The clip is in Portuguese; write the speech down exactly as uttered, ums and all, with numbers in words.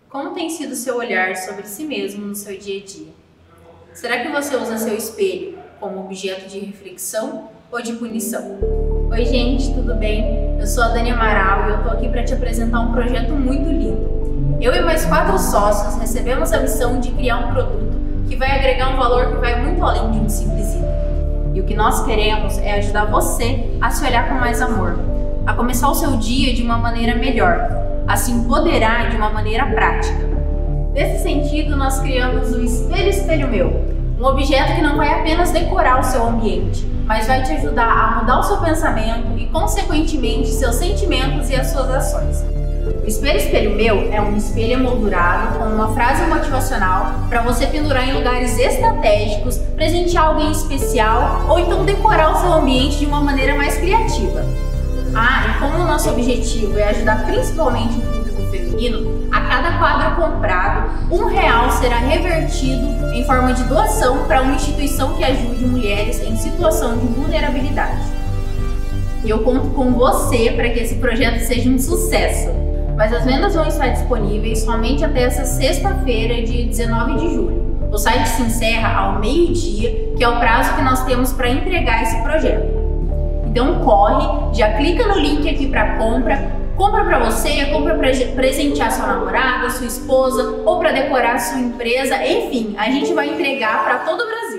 Como tem sido o seu olhar sobre si mesmo no seu dia a dia? Será que você usa seu espelho como objeto de reflexão ou de punição? Oi gente, tudo bem? Eu sou a Dani Amaral e eu tô aqui para te apresentar um projeto muito lindo. Eu e mais quatro sócios recebemos a missão de criar um produto que vai agregar um valor que vai muito além de um simples item. E o que nós queremos é ajudar você a se olhar com mais amor, a começar o seu dia de uma maneira melhor, a se empoderar de uma maneira prática. Nesse sentido, nós criamos o Espelho Espelho Meu, um objeto que não vai apenas decorar o seu ambiente, mas vai te ajudar a mudar o seu pensamento e, consequentemente, seus sentimentos e as suas ações. O Espelho Espelho Meu é um espelho emoldurado com uma frase motivacional para você pendurar em lugares estratégicos, presentear alguém especial ou então decorar o seu ambiente de uma maneira mais criativa. Ah, e como o nosso objetivo é ajudar principalmente o público feminino, a cada quadro comprado, um real será revertido em forma de doação para uma instituição que ajude mulheres em situação de vulnerabilidade. E eu conto com você para que esse projeto seja um sucesso. Mas as vendas vão estar disponíveis somente até essa sexta-feira, dia dezenove de julho. O site se encerra ao meio-dia, que é o prazo que nós temos para entregar esse projeto. Então corre, já clica no link aqui para compra, compra para você, compra para presentear sua namorada, sua esposa ou para decorar sua empresa, enfim, a gente vai entregar para todo o Brasil.